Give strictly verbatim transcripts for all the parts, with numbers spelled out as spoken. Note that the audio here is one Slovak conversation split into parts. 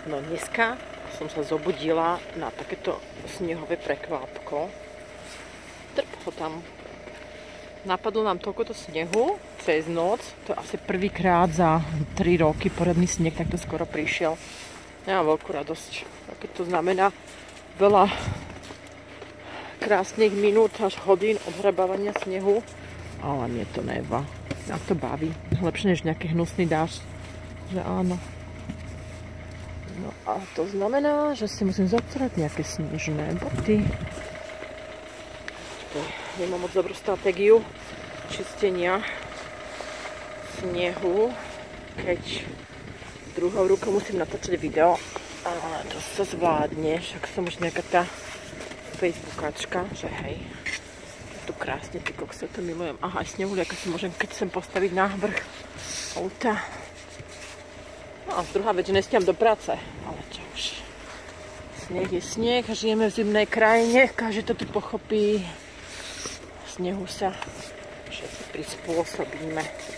No dneska som sa zobudila na takéto snehové prekvapko. Trp ho tam. Napadlo nám toľkoto snehu cez noc. To je asi prvýkrát za tri roky poriadny sneh takto skoro prišiel. Ja mám veľkú radosť. Keď to znamená veľa krásnych minút až hodín odhrabávania snehu. Ale mne to nevá. Mňa to baví. Lepšie než nejaký hnusný dážď. Že áno. No a to znamená, že si musím zotrať nejaké snežné boty. Nemám moc dobrú stratégiu čistenia snehu, keď druhou rukou musím natáčať video. Ale to sa zvládne, však som už nejaká tá facebookačka, že hej. Je tu krásne, ty kokse, to milujem. Aha, aj snehuliaka si môžem keď sem postaviť na vrch auta. No a druhá vec, že nestiam do práce. Ale čo už. Sneh je sneh, žijeme v zimnej krajine, každý to tu pochopí. Snehu sa všetci prispôsobíme.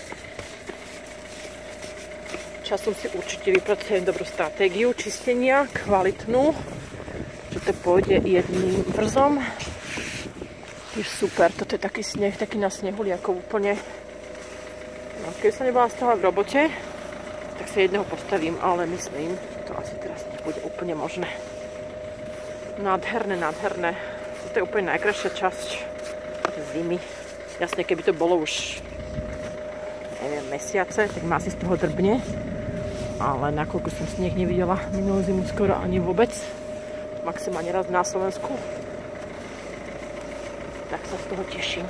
Časom si určite vypracujem dobrú stratégiu čistenia, kvalitnú. Že to pôjde jedným vrzom. Je super, toto je taký sneh, taký na snehuliakov úplne. No, keď sa nebola stále v robote, tak sa jedného postavím, ale myslím, to asi teraz nebude úplne možné. Nádherné, nádherné. To je úplne najkrajšia časť zimy. Jasne, keby to bolo už neviem, mesiace, tak ma asi z toho drbne. Ale nakoľko som sneh nevidela minulú zimu skoro ani vôbec, maximálne raz na Slovensku, tak sa z toho teším.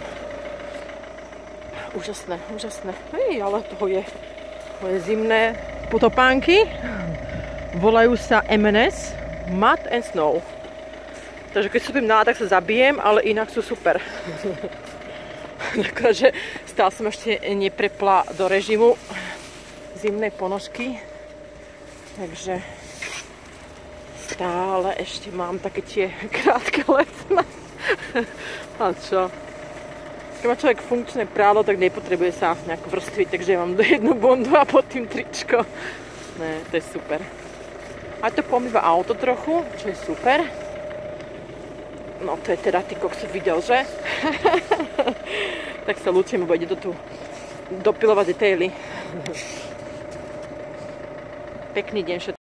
Úžasné, úžasné. Hej, ale toho je moje zimné potopánky. Volajú sa em en es, Mud and Snow. Takže keď súpim nálad, tak sa zabijem, ale inak sú super. Takže stále som ešte neprepla do režimu zimnej ponožky. Takže stále ešte mám také tie krátke letné. A čo? Keď má človek funkčné prádlo, tak nepotrebuje sa nejak vrstviť, takže ja mám jednu bundu a pod tým tričko. Ne, to je super. A to pomýva auto trochu, čo je super. No to je teda ty kokso videl, že? Tak sa ľúčim, lebo ide to tu dopilovať detaily. Pekný deň všetkým.